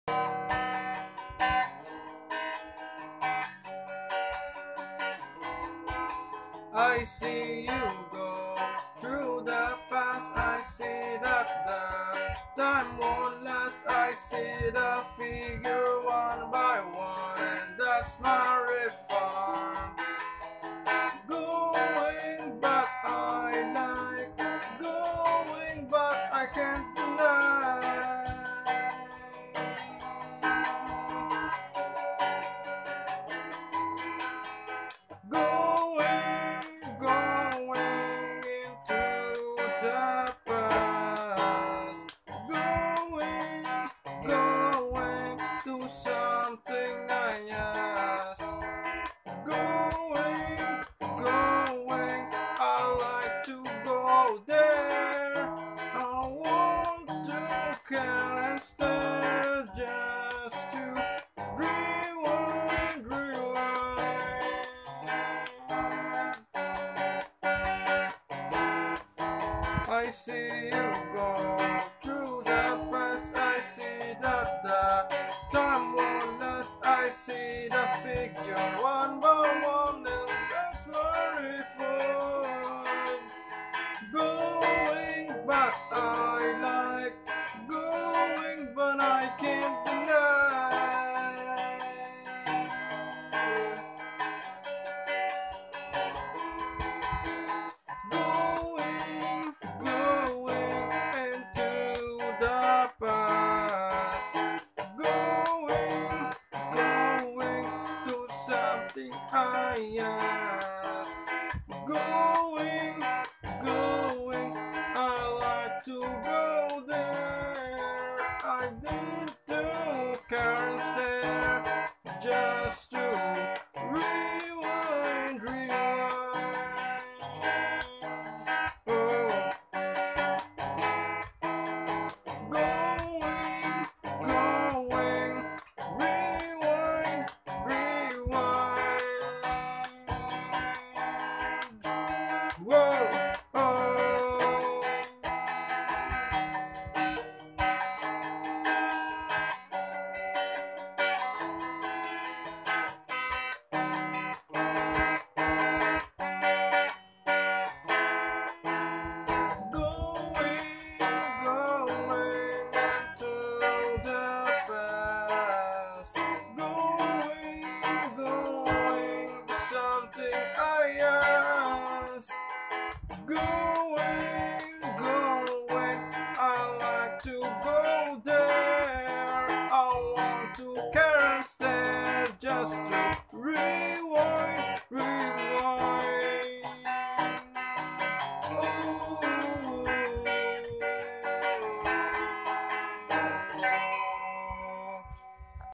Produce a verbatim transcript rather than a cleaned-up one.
I see you go through the past. I see that the time won't last. I see the figure one by one, and that's my reform. Going, but I like going, but I can't deny. Going, going into the past. Going, going to something I ask. Going, going, I like to go there. I want to care and stare just to rewind, rewind. I see you go through the past. I see that the time won't last. I see the figure one by one, and that's my reform. Going, but I like going, but I can't deny. Going, going into the past. Going, going to something I ask. Going, going, I like to go there. I need to care and stare just to rewind, rewind. Oh. Going, going, rewind, rewind. Whoa, oh. Going, going into the past. Going, going to something I ask. Going, going, I like to go there. I want to care and stare just to read.